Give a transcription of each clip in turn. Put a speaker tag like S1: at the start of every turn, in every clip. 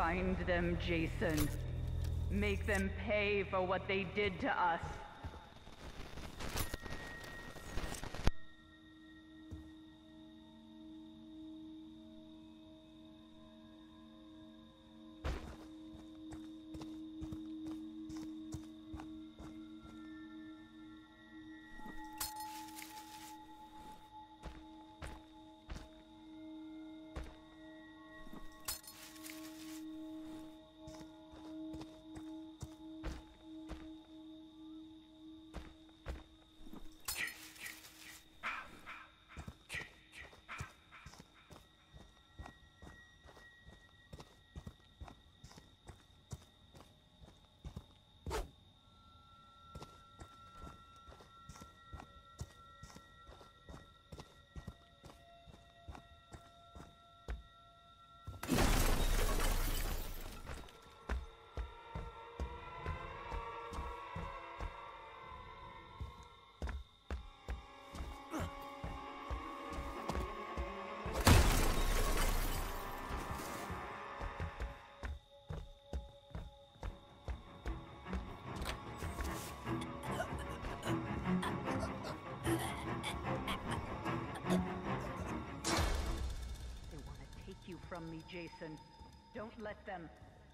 S1: Find them, Jason. Make them pay for what they did to us. From me, Jason. Don't let them.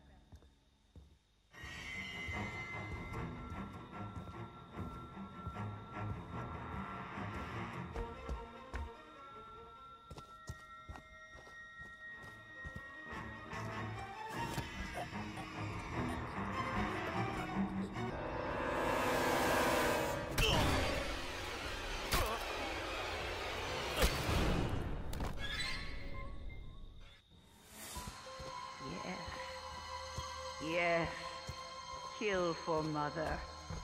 S1: Yes, kill for Mother.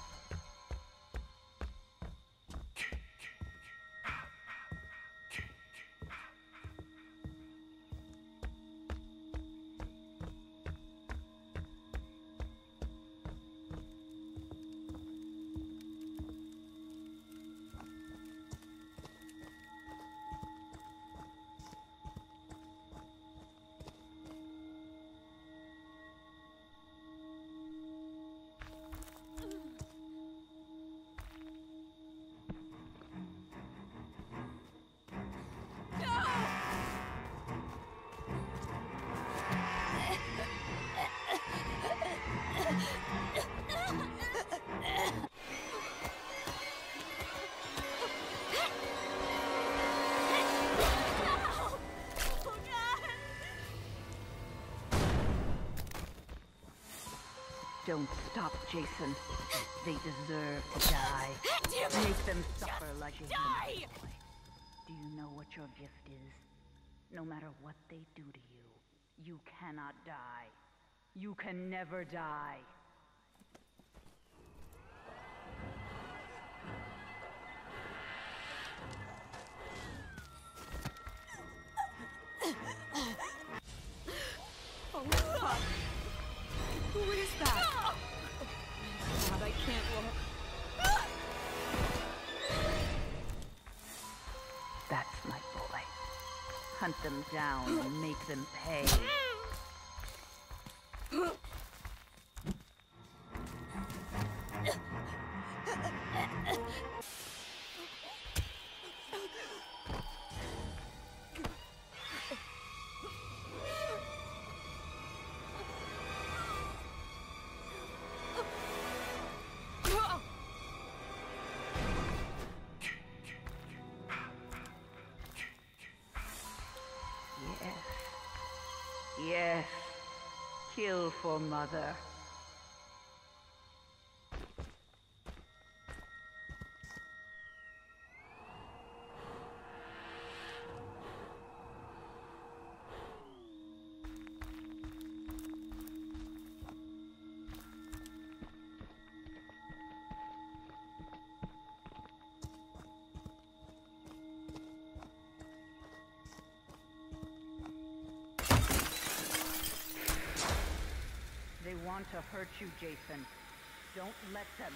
S1: Don't stop, Jason. They deserve to die. Make them suffer like Jason. Die! Do you know what your gift is? No matter what they do to you, you cannot die. You can never die.
S2: Oh, fuck. Who is that? God, I can't look.
S1: That's my boy. Hunt them down and make them pay. Yes, kill for Mother. They want to hurt you, Jason. Don't let them.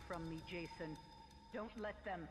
S1: from me, Jason. Don't let them.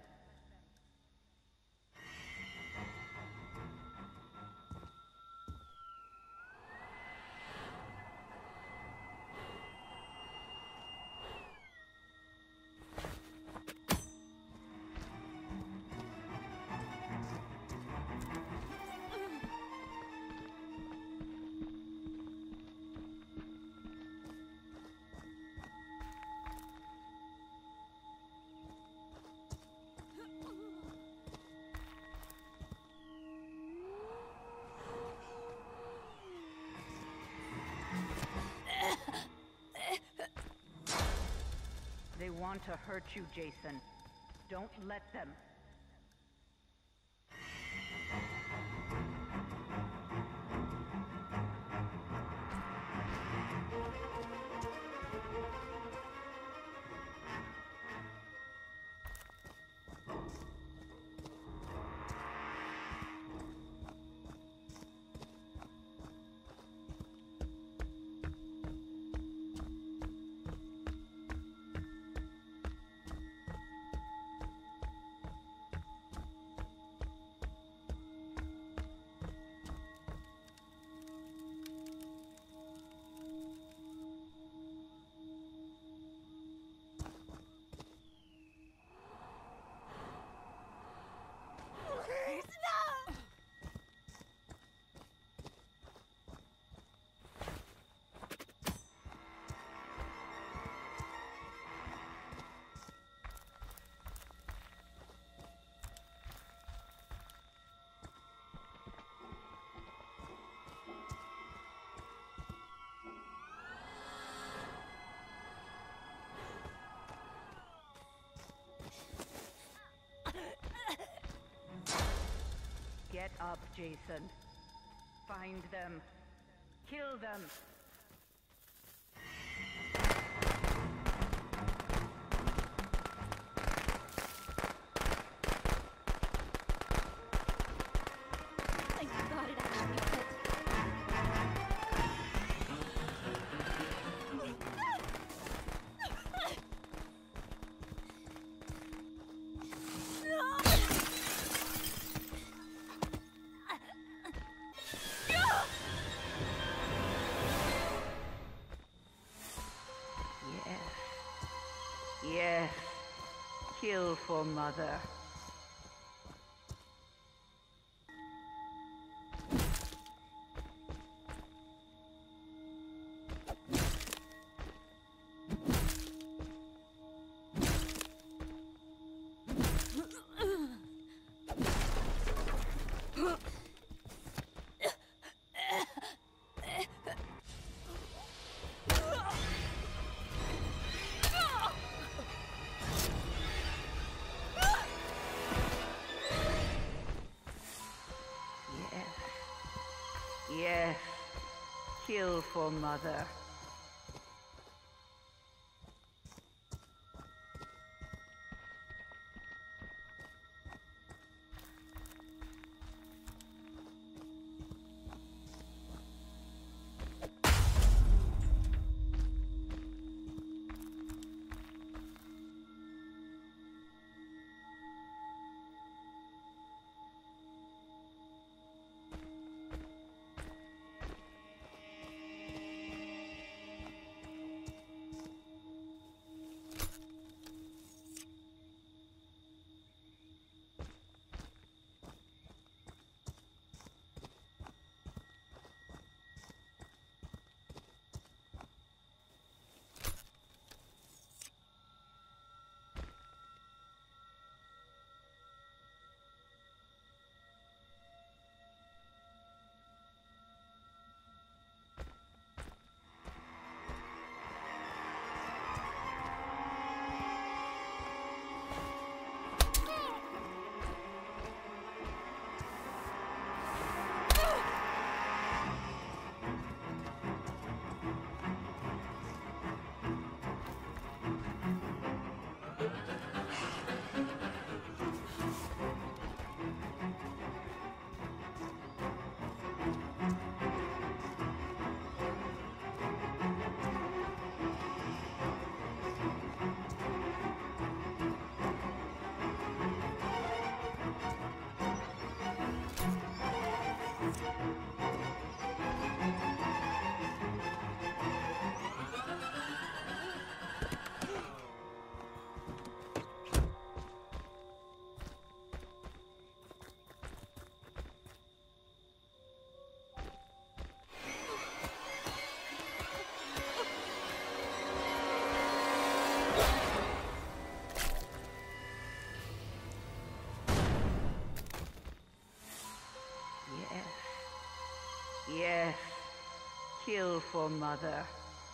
S1: They want to hurt you, Jason. Don't let them. Get up, Jason. Find them. Kill them.
S2: I thought it actually hit.
S1: Yes. Kill for Mother. Yes. Kill for Mother. Yes. Kill for Mother.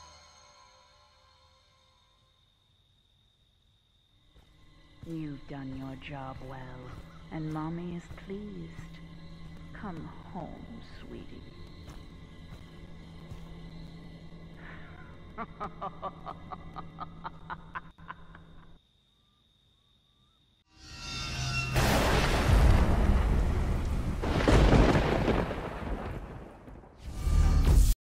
S1: You've done your job well, and Mommy is pleased. Come home, sweetie.